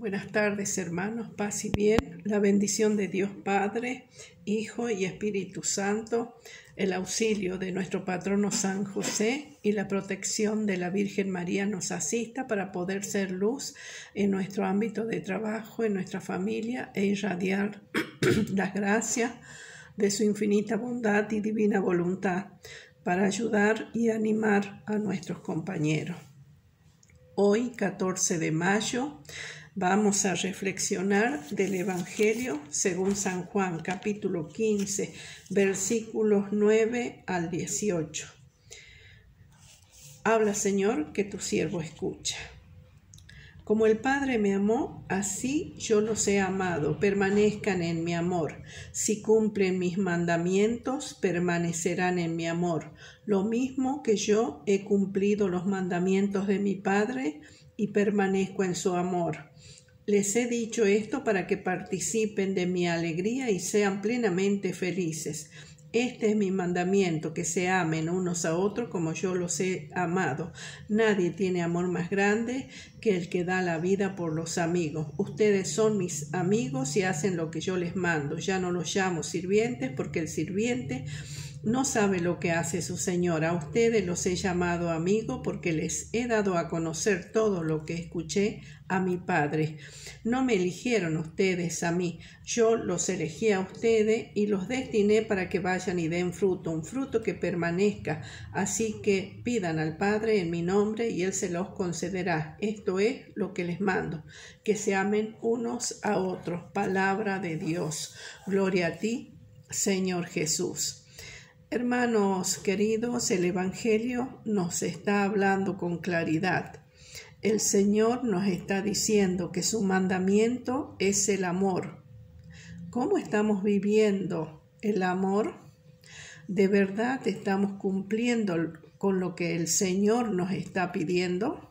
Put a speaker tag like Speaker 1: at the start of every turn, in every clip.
Speaker 1: Buenas tardes, hermanos, paz y bien. La bendición de Dios Padre, Hijo y Espíritu Santo, el auxilio de nuestro patrono San José y la protección de la Virgen María nos asista para poder ser luz en nuestro ámbito de trabajo, en nuestra familia e irradiar las gracias de su infinita bondad y divina voluntad para ayudar y animar a nuestros compañeros. Hoy, 14 de mayo, vamos a reflexionar del Evangelio según San Juan, capítulo 15, versículos 9 al 18. Habla, Señor, que tu siervo escucha. Como el Padre me amó, así yo los he amado. Permanezcan en mi amor. Si cumplen mis mandamientos, permanecerán en mi amor. Lo mismo que yo he cumplido los mandamientos de mi Padre y permanezco en su amor. Les he dicho esto para que participen de mi alegría y sean plenamente felices. Este es mi mandamiento, que se amen unos a otros como yo los he amado. Nadie tiene amor más grande que el que da la vida por los amigos. Ustedes son mis amigos y hacen lo que yo les mando. Ya no los llamo sirvientes porque el sirviente no sabe lo que hace su señor. A ustedes los he llamado amigos porque les he dado a conocer todo lo que escuché a mi Padre. No me eligieron ustedes a mí, yo los elegí a ustedes y los destiné para que vayan y den fruto, un fruto que permanezca. Así que pidan al Padre en mi nombre y Él se los concederá. Esto es lo que les mando, que se amen unos a otros. Palabra de Dios. Gloria a ti, Señor Jesús. Hermanos queridos, el Evangelio nos está hablando con claridad. El Señor nos está diciendo que su mandamiento es el amor. ¿Cómo estamos viviendo el amor? ¿De verdad estamos cumpliendo con lo que el Señor nos está pidiendo?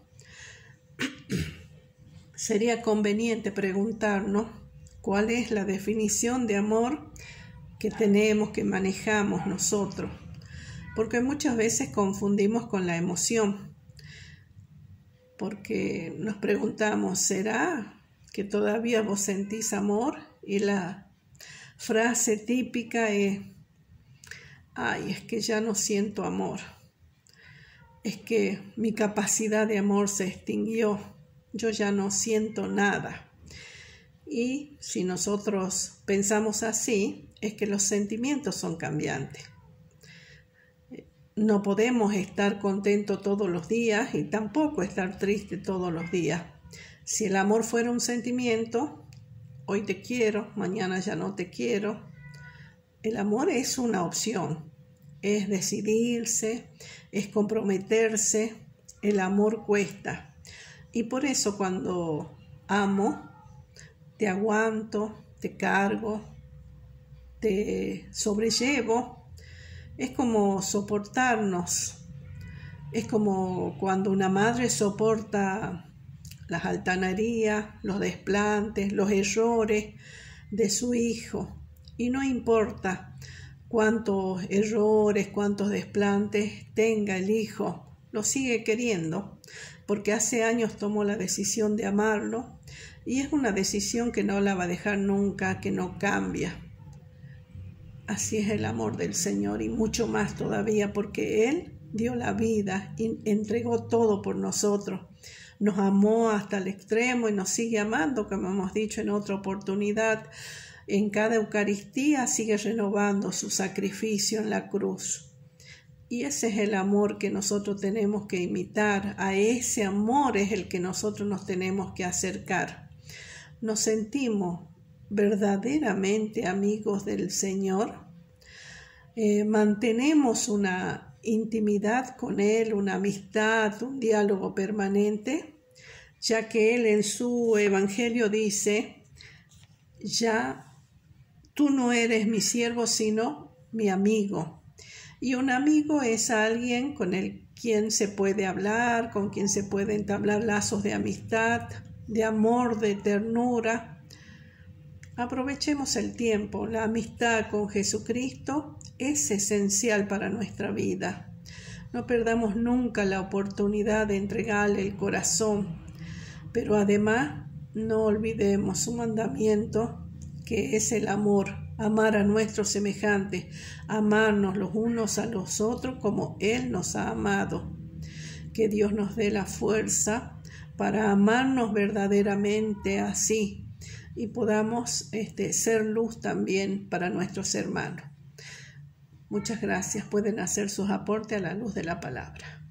Speaker 1: Sería conveniente preguntarnos cuál es la definición de amor que tenemos, que manejamos nosotros, porque muchas veces confundimos con la emoción, porque nos preguntamos, ¿será que todavía vos sentís amor? Y la frase típica es, ay, es que ya no siento amor, es que mi capacidad de amor se extinguió, yo ya no siento nada. Y si nosotros pensamos así, es que los sentimientos son cambiantes. No podemos estar contentos todos los días y tampoco estar triste todos los días. Si el amor fuera un sentimiento, hoy te quiero, mañana ya no te quiero. El amor es una opción, es decidirse, es comprometerse. El amor cuesta. Y por eso cuando amo, te aguanto, te cargo, te sobrellevo. Es como soportarnos. Es como cuando una madre soporta las altanerías, los desplantes, los errores de su hijo. Y no importa cuántos errores, cuántos desplantes tenga el hijo, lo sigue queriendo, porque hace años tomó la decisión de amarlo. Y es una decisión que no la va a dejar nunca, que no cambia. Así es el amor del Señor y mucho más todavía, porque Él dio la vida y entregó todo por nosotros. Nos amó hasta el extremo y nos sigue amando, como hemos dicho en otra oportunidad. En cada Eucaristía sigue renovando su sacrificio en la cruz. Y ese es el amor que nosotros tenemos que imitar. A ese amor es el que nosotros nos tenemos que acercar. ¿Nos sentimos verdaderamente amigos del Señor? ¿Mantenemos una intimidad con Él, una amistad, un diálogo permanente? Ya que Él en su Evangelio dice, ya tú no eres mi siervo, sino mi amigo. Y un amigo es alguien con el quien se puede hablar, con quien se puede entablar lazos de amistad, de amor, de ternura. Aprovechemos el tiempo. La amistad con Jesucristo es esencial para nuestra vida. No perdamos nunca la oportunidad de entregarle el corazón, pero además no olvidemos su mandamiento, que es el amor, amar a nuestros semejantes, amarnos los unos a los otros como Él nos ha amado. Que Dios nos dé la fuerza para amarnos verdaderamente así y podamos ser luz también para nuestros hermanos. Muchas gracias. Pueden hacer sus aportes a la luz de la palabra.